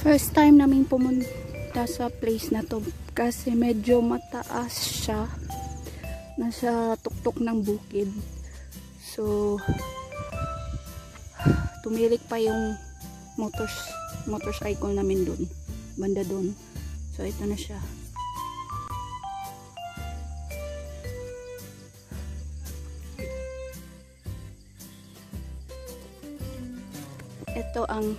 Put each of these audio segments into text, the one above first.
First time namin pumunta sa place na to kasi medyo mataas siya. Nasa tuktok ng bukid. So tumirik pa yung motorcycle namin dun. Banda dun. So ito na siya. Ito ang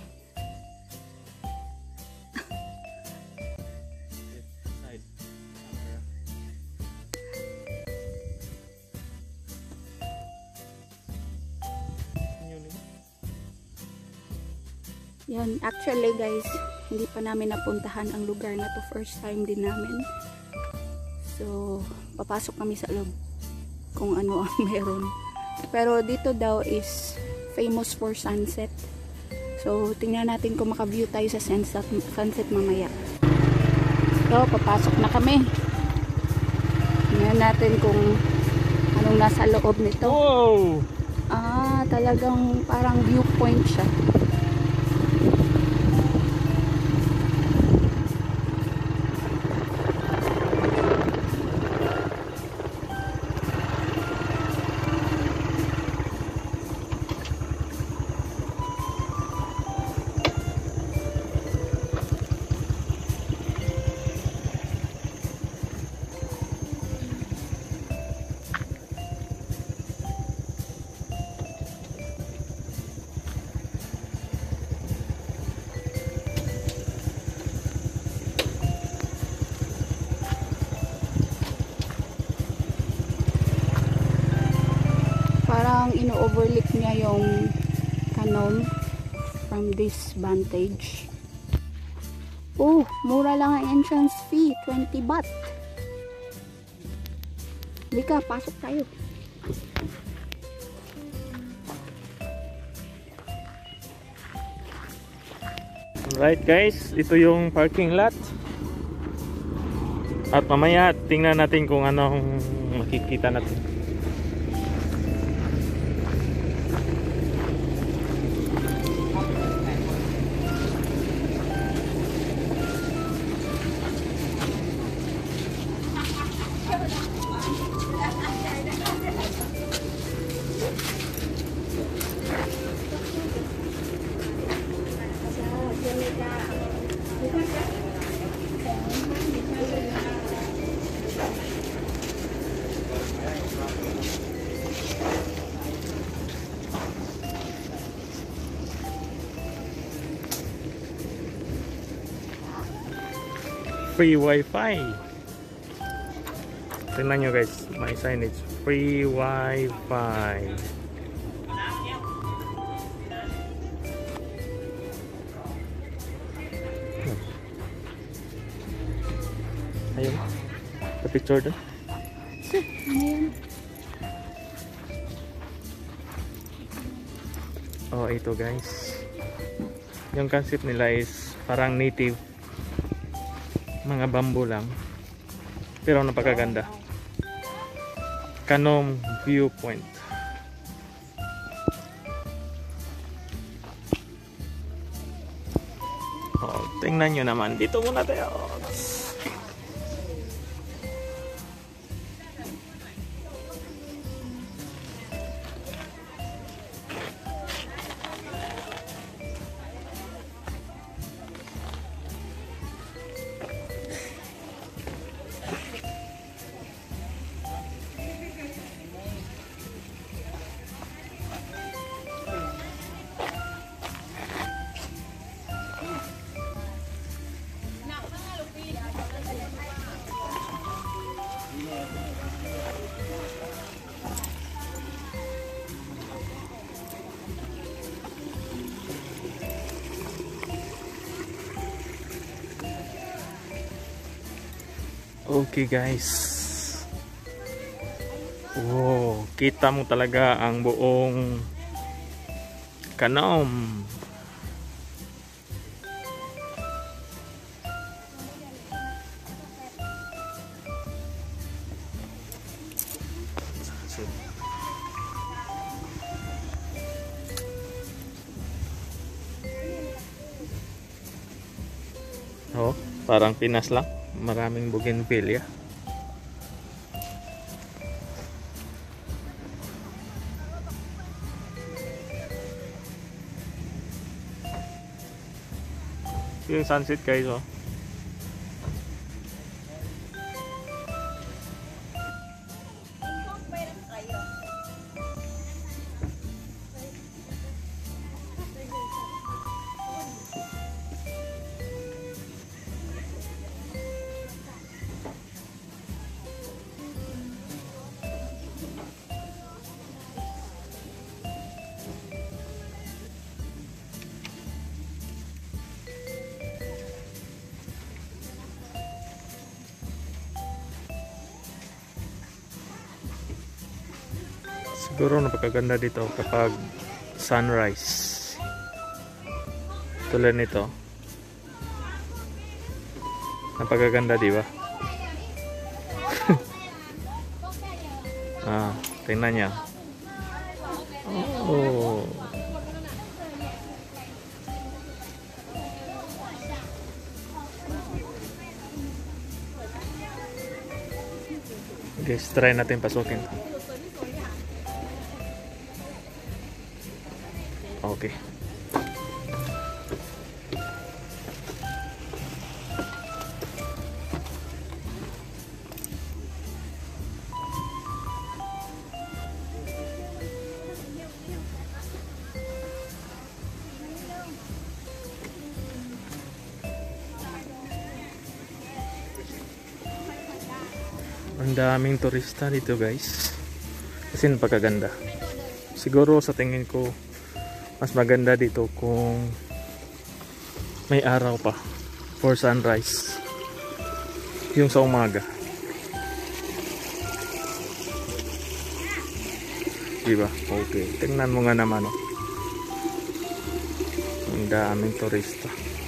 yan, actually guys, hindi pa namin napuntahan ang lugar na to. First time din namin. So, papasok kami sa loob kung ano ang meron. Pero dito daw is famous for sunset. So, tingnan natin kung maka-view tayo sa sunset mamaya. So, papasok na kami. Tingnan natin kung anong nasa loob nito. Wow! Ah, talagang parang viewpoint siya. Parang ino-overlook niya yung Kanom from this vantage. Oh, mura lang ang entrance fee, 20 baht. Lika, pasok tayo. Alright guys, ito yung parking lot. At mamaya tingnan natin kung anong makikita natin. Free wifi. Tingnan nyo guys, may signage. Free wifi. Ayun. The picture doon. Ayan. Oh, ito guys. Yung concept nila is parang native. Mga bamboo lang. Pero napakaganda. Kanom Viewpoint. Oh, tingnan nyo naman. Dito muna tayo. Okay guys. Wow, kita mo talaga ang buong Kanom. Oh, parang Pinas lang. Maraming bougainvillea. Yung sunset guys, oh. Siguro napakaganda dito kapag sunrise. Tulad nito. Napakaganda, di ba? Tingnan niya. Oh. Guys, try natin pasukin. Okay. Ang daming turista dito guys. Kasi napakaganda. Siguro sa tingin ko mas maganda dito kung may araw pa for sunrise. Yung sa umaga. Diba? Okay. Tingnan mo nga naman, oh. Ang daming turista.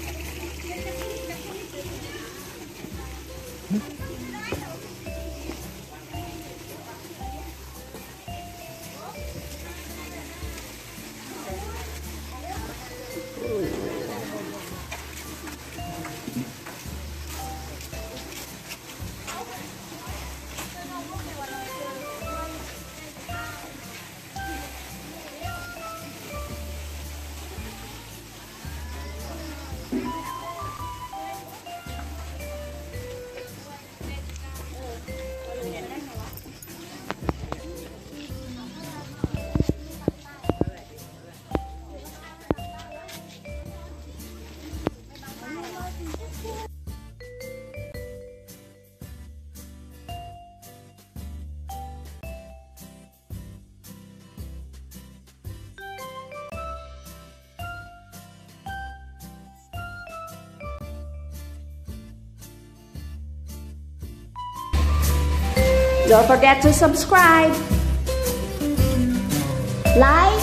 Don't forget to subscribe, like,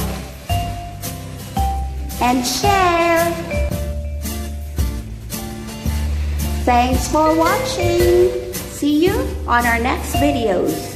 and share. Thanks for watching. See you on our next videos.